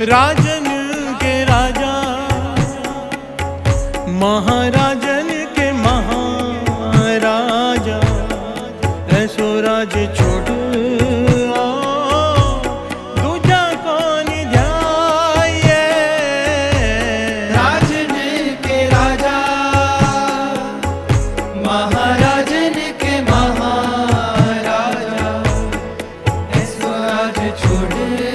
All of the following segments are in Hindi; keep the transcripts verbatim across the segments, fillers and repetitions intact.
राजन के राजा, महाराजन के महाराजा, ऐसो राज छोड़ दूजा कौन ध्याये। राजन के राजा, महाराजन के महाराजा, ऐसो राज छोड़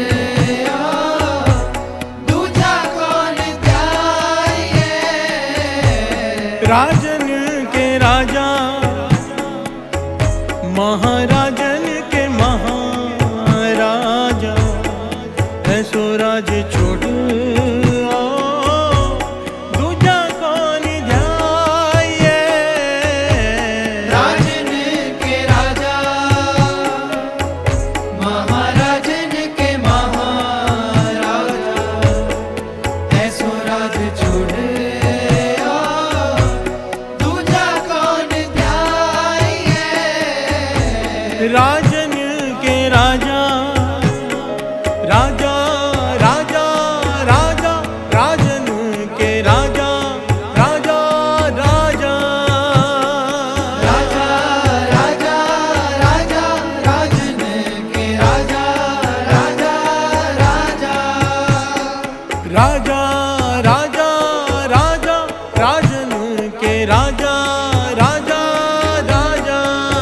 राजन के राजा, महाराजन के महाराजा, ऐसो राज छोड़ दूजा कौन ध्याये। राजन के राजा, महाराजन के महाराजा, ऐसो राज छोड़ राजन के राजा, राजा राजा राजा, राजन के राजा, राजा राजा, राजा राजा राजा, राजन के राजा, राजा राजा, राजा राजा राजा, राजन के राजा, राजा राजा,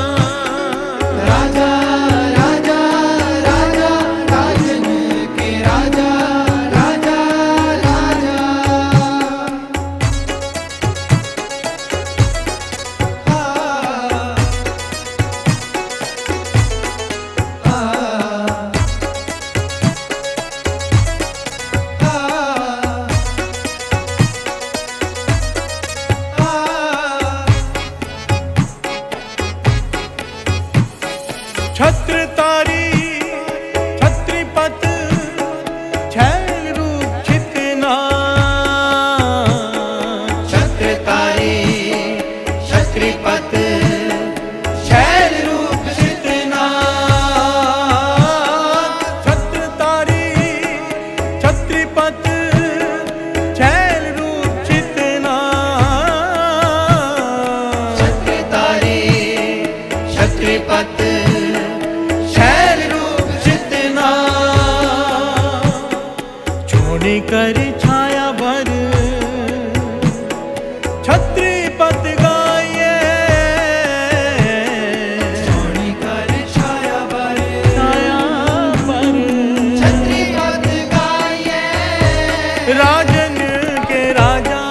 राजा राजा राजा, राजन के राजा, राजा राजा। छत्रतारी छत्रीपत छैल रूप छितना। छत्रतारी छत्रीपत छैल रूप छितना। छत्रतारी छत्रीपत छैल रूप छितना। छत्रतारी छत्रीपत छैल रूप छितना। छोड़ी कर छाया भर छत्रीपत गाये। छोड़ी कर छाया भर छाया भर छत्रीपत गाये। राजन के राजा,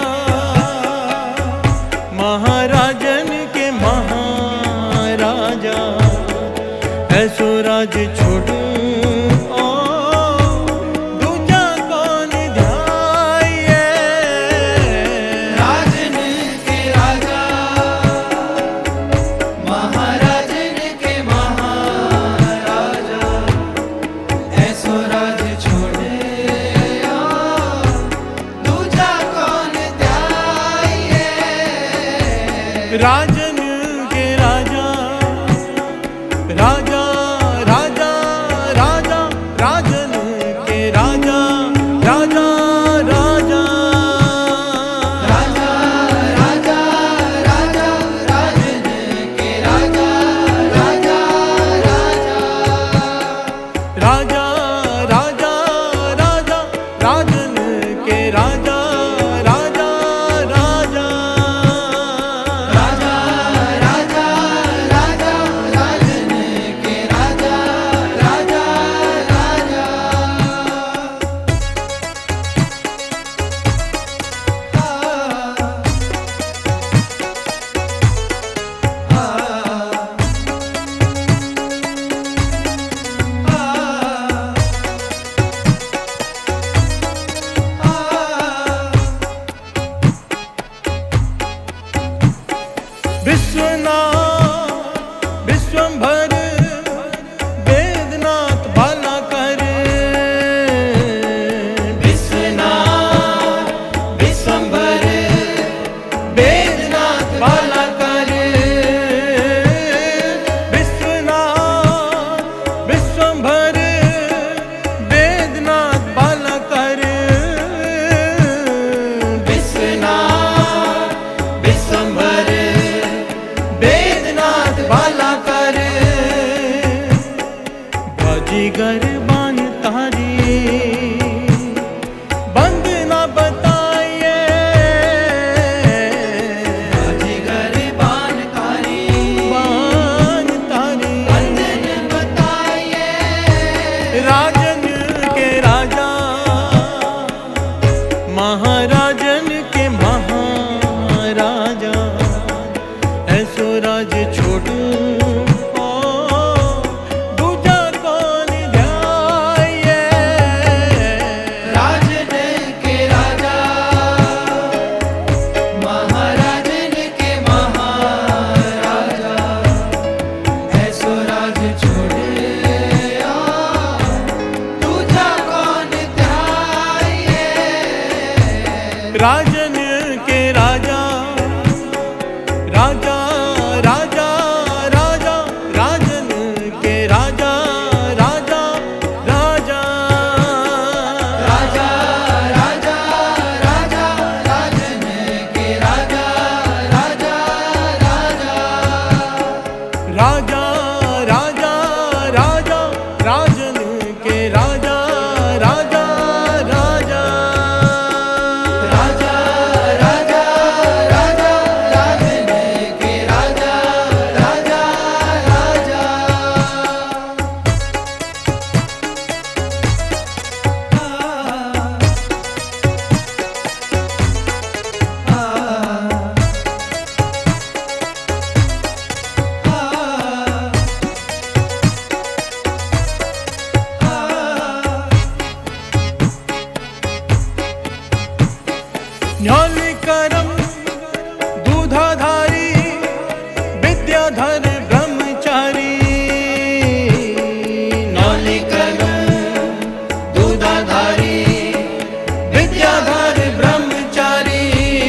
महाराजन के महाराजा, ऐसो राज छोड़ दूजा कौन ध्याये। राजन के राजा, महाराजन के महाराजा, ऐसो राज छोड़े दूजा कौन ध्याये। राजन के राजा, राजा राजा राजा, राजन के राजा, राजा राजा, राजा राजा राजा, राजन के राजा, राजा राजा, राजा राजा राजा, राजन के राजा, राजा राजा, राजा राजा राजा, राजन के राजा, राजा राजा। विश्वनाथ विश्वंभर वेदनाथ भला कर। विश्वनाथ विश्वंभर वेदनाथ भला कर। विश्वनाथ विश्वंभर वेदनाथ भला कर। राजन के राजा, राजा राजा राजा, राजन के राजा, राजा राजा राजा राजा राजा, राजन के राजा, राजा राजा राजा राजा राजा, राजन के राजा, राजा राजा राजा राजा राजा, राजन के राजा, राजा राजा न्योलिकरम दूधाधारी, विद्याधर ब्रह्मचारी। न्योलिकरम दूधाधारी, विद्याधर ब्रह्मचारी।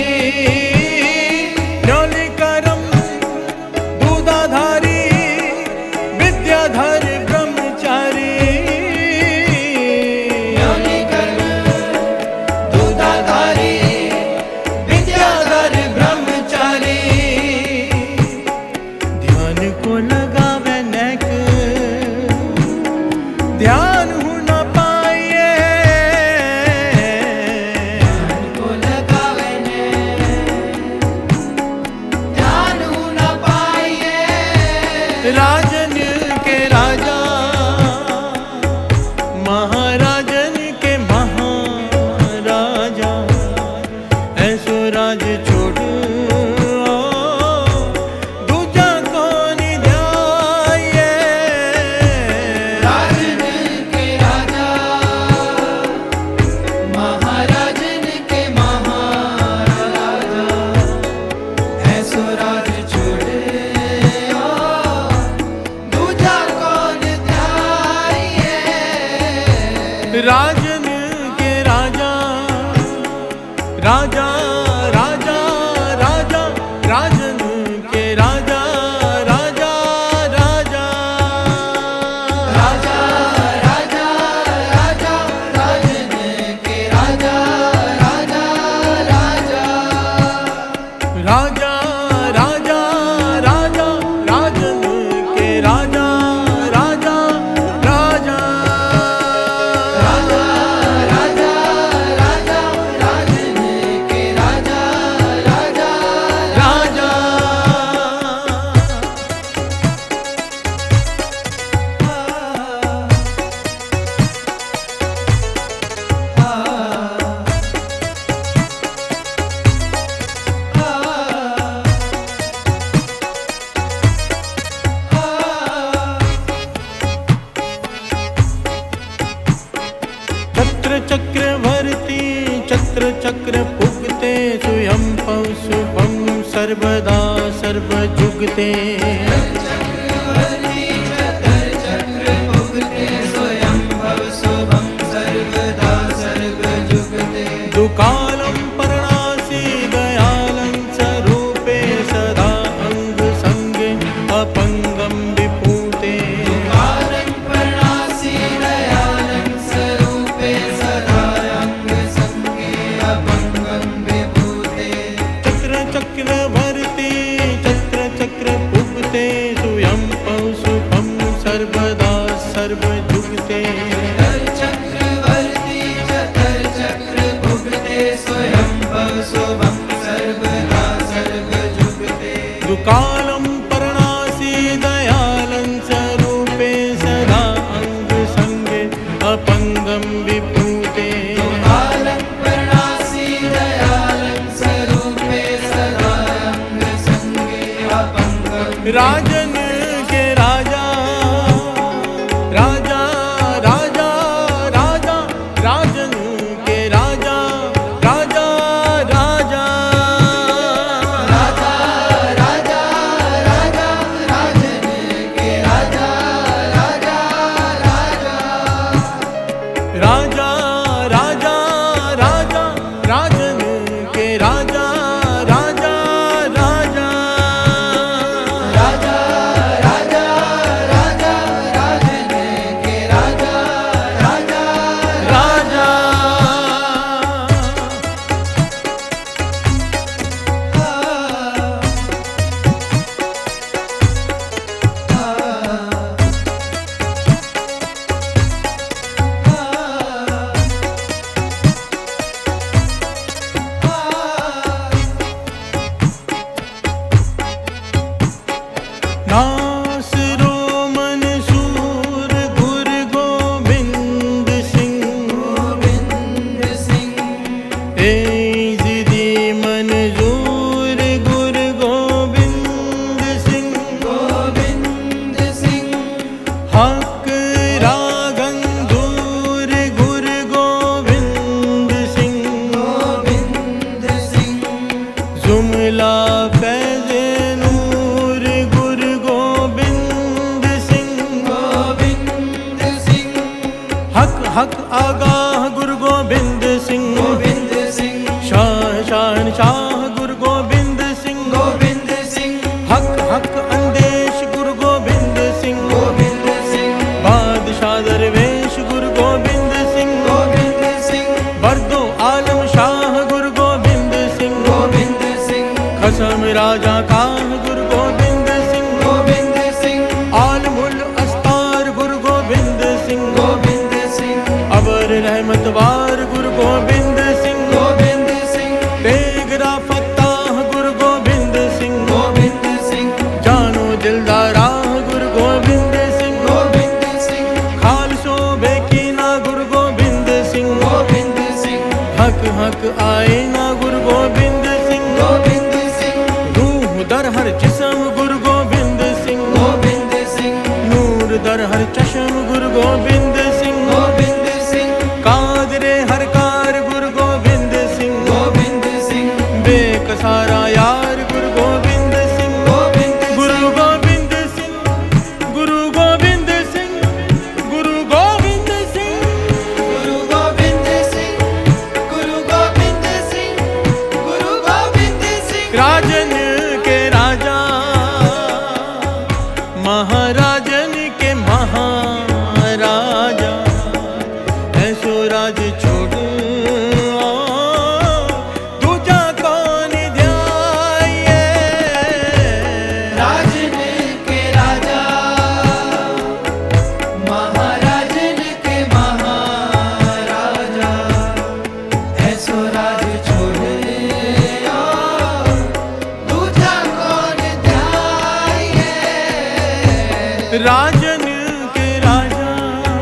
न्योलिकरम दूधाधारी, विद्याधर ब्रह्मचारी। न्योलिकरम दूधाधारी, विद्याधर ब्रह्मचारी। ध्यान को लगावे नेक, ध्यान हो न पाइए। को लगावे ने ध्यान हो न पाइए। राजन के राजा, महाराजन के महाराजा, ऐसो राज छोड़ दूजा कौन ध्याये। राजन के राजा, महाराजन के महाराजा, ऐसो राज छोड़े दूजा कौन ध्याये। राजन के राजा, राजा राजा राजा, राजन के राजा, राजा राजा राजा राजा राजा, राजन के राजा, राजा राजा राजा राजा राजा, राजन के राजा, राजा राजा राजा राजा राजा, राजन के राजा, राजा राजा छत्र चक्रवर्ती, छत्र चक्र पुगते, स्वयं पव शुभम सर्वदा सर्वजुगते। चक्रवर्ती चतर चक्र भुगते, स्वयं भव शुभम सर्वदा सर्वजुगते। दुकालं परणासी दयालं स्वरूपे, सदा अंग संगे अपंगम विपूते। कालं परणासी दयालं स्वरूपे, सदा अंग संगे अपंगं विभूते। चक्र चक्रवर्ती, चक्र चक्र पुगते, स्वयं पव शुभम सर्वदा सर्वजुगते। चतर चक्रवर्ती चतर चक्र भुगते, स्वयं भव शुभं सर्वदा सर्वजुगते। दुकालं परणासी दयालं स्वरूपे, सदा अंग संगे अपंगम विपूते। कालं परणासी दयालं स्वरूपे, सदा अंग संगे अपंगं। राजन के राजा, राजा राजा राजा, राजन के राजा, राजा राजा राजा राजा राजा, राजन के राजा, राजा राजा राजा राजा राजा, राजन नासिरो मंसूर गुरु गोबिंद सिंह, गोविंद सिंह एज़िदी मंजूर गुरु गोबिंद सिंह, गोविंद सिंह हक रागंधूर गुरु गोबिंद सिंह, गोविंद सिंह जुमला फैज़े नूर गुरु गोबिंद सिंह, गोविंद सिंह हक हक आगाह गुरु गोबिंद सिंह, गोविंद सिंह शाह शान शाह गुरु गोबिंद सिंह, गोविंद सिंह हक हक अंदेश गुरु गोबिंद सिंह, गोविंद सिंह बादशाह दरवेश गुरु गोबिंद सिंह, गोविंद सिंह बर्दो आलम शाह गुरु गोबिंद सिंह, गोविंद सिंह खसम राजा काह गुरु गोबिंद सिंह, गोविंद सिंह आलमुल अस्तार गुरु गोबिंद सिंह, गोविंद सिंह अबर रहमतवार गुरु गोबिंद सिंह, गोविंद सिंह तेगरा फत्ताह गुरु गोबिंद सिंह, गोविंद सिंह जानो दिलदारा गुरु गोबिंद सिंह, गोविंद सिंह खालसो बेकीना गुरु गोबिंद सिंह, गोविंद सिंह हक हक आईना गुरु गोबिंद सिंह, गोविंद सिंह रूह दर हर जिस्म गुरु गोबिंद सिंह, गोविंद सिंह नूर दर हर चश्म गुरु गोबिंद सिंह, गोविंद सिंह कादरे हर कार गुरु गोबिंद सिंह, गोविंद सिंह बेकसारा यार गुरु गोबिंद सिंह, गोविंद गुरु गोबिंद सिंह, गुरु गोबिंद सिंह, गुरु गोबिंद सिंह, गुरु गोविंद सिंह गुरु गोविंद सिंह गुरु गोविंद सिंह राजन के राजा महाराजन के महाराजा, ऐसो राज छोड़ दूजा कौन ध्याये, राजन के राजा महाराजन के महाराजा, ऐसो राज छोड़े दूजा कौन ध्याये, राजन के राजा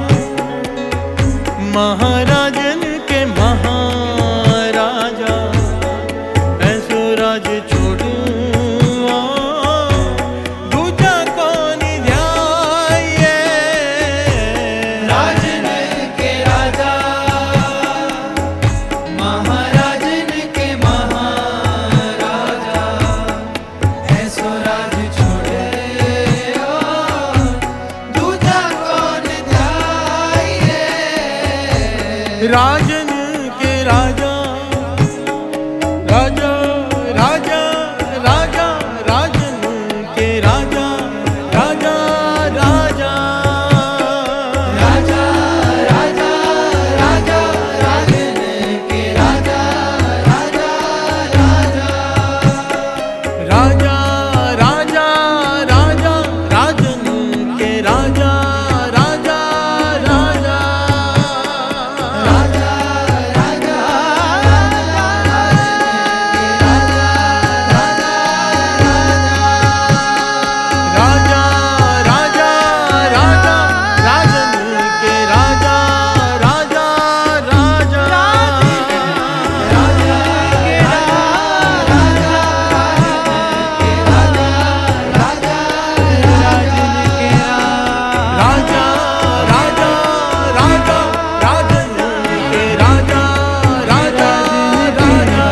महाराजन के महाराजा, ऐसो राज छोड़ दूजा कौन ध्याये, राजन के राजा महाराजन के महाराजा, ऐसो राज छोड़े दूजा कौन ध्याये, राजन के राजा राजा राजा राजा राजन के राजा राजा राजा राजा राजा राजा राजन के राजा राजा राजा राजा राजा राजा राजन के राजा राजा राजा राजा राजा राजा राजा राजा राजन के राजा राजा राजा राजा राजा राजा राजन के राजा राजा राजा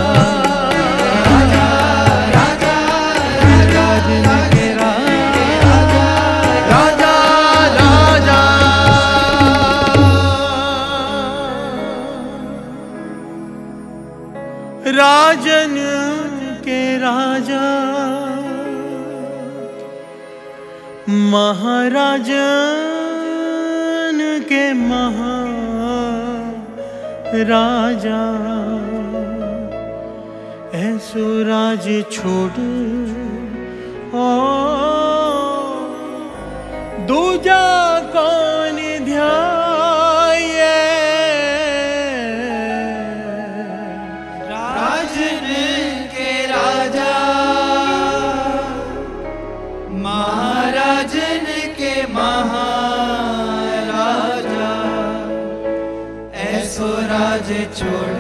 राजा राजा राजन के राजा महाराजन के महाराजा, ऐसो राज छोड़ ओ दूजा कौन ध्याये, राजन के राजा महा मुझे छोड़